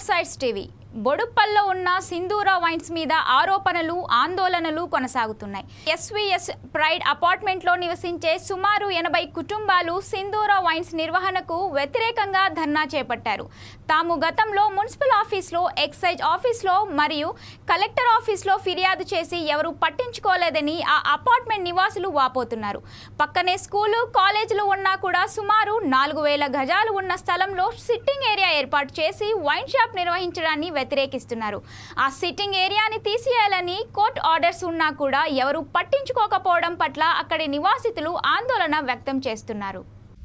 అవుట్సైడ్స్ TV బొడుప్పల్లో ఉన్న సింధూర wines మీద ఆరోపణలు ఆందోళనలు కొనసాగుతున్నాయి. ఎస్వీఎస్ ప్రైడ్ అపార్ట్మెంట్లో నివసించే సుమారు 80 కుటుంబాలు సింధూర వైన్స్ నిర్వహణకు వ్యతిరేకంగా ధర్నా చేపట్టారు. తాము గతంలో మున్సిపల్ ఆఫీస్లో, ఎక్సైజ్ ఆఫీస్లో మరియు కలెక్టర్ ఆఫీస్లో ఫిర్యాదు చేసి ఎవరూ పట్టించుకోలేదని ఆ అపార్ట్మెంట్ నివాసులు వాపోతున్నారు. పక్కనే స్కూలు, కాలేజీలు ఉన్నా కూడా సుమారు 4000 గజాలు ఉన్న స్థలంలో సిట్టింగ్ ఏరియా ఏర్పాటు చేసి వైన్ షాప్ నిర్వహించడాన్ని వ్యతిరేకిస్తున్నారు. ఆ సిట్టింగ్ ఏరియాని తీసేయాలని కోర్టు ఆర్డర్స్ ఉన్నా కూడా ఎవరూ పట్టించుకోకపోవడం పట్ల అక్కడి నివాసితులు ఆందోళన వ్యక్తం చేస్తున్నారు.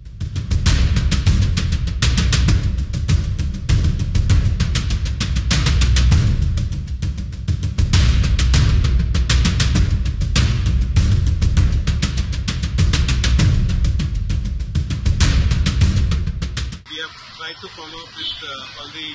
Try to follow up with all the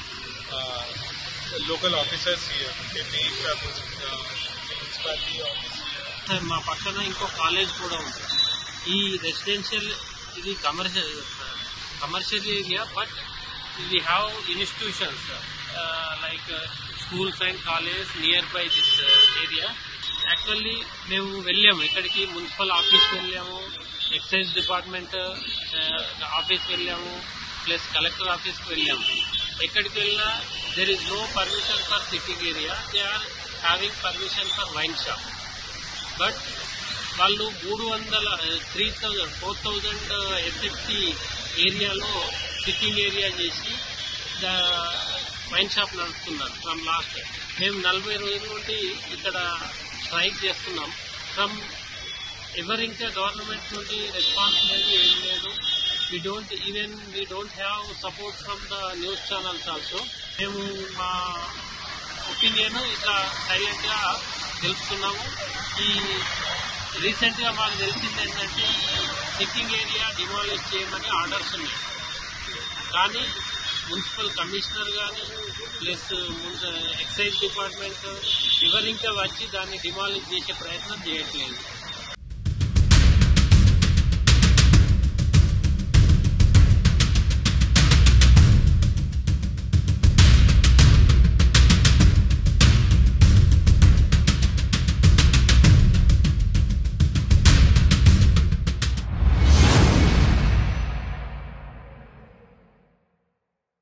local officers here, municipality office here. మా పక్కన ఇంకో కాలేజ్ కూడా ఉంది. ఈ రెసిడెన్షియల్ ఇది commercial area, but we have institutions like schools and colleges nearby this area. Actually మేము వెళ్ళాము, ఇక్కడికి మున్సిపల్ ఆఫీస్కి వెళ్ళాము, ఎక్సైజ్ డిపార్ట్మెంట్ ఆఫీస్కి వెళ్ళాము, ప్లస్ కలెక్టర్ ఆఫీస్కి వెళ్ళాము. ఎక్కడికి వెళ్ళినా there is no permission for sitting area, they are having permission for wine shop. But వాళ్ళు 4000 ఎస్ఎఫ్టీ ఏరియాలో సిట్టింగ్ ఏరియా చేసి వైన్ షాప్ నడుపుతున్నారు. ఫ్రమ్ లాస్ట్ మేము 40 రోజుల నుండి ఇక్కడ స్ట్రైక్ చేస్తున్నాం. ఫ్రమ్ ఎవరు ఇంకా గవర్నమెంట్ నుండి రెస్పాన్స్ లేదు, ఏం లేదు. we don't have support from the news channels also. మేము మా ఒపీనియన్ ఇట్లా సైలెంట్ గా తెలుపుతున్నాము. ఈ రీసెంట్ గా మాకు తెలిసింది ఏంటంటే సిట్టింగ్ ఏరియా డిమాలిష్ చేయమని ఆర్డర్స్ ఉన్నాయి, కానీ మున్సిపల్ కమిషనర్ కానీ ప్లస్ ఎక్సైజ్ డిపార్ట్మెంట్ ఎవరు ఇంకా వచ్చి దాన్ని డిమాలిష్ చేసే ప్రయత్నం చేయట్లేదు.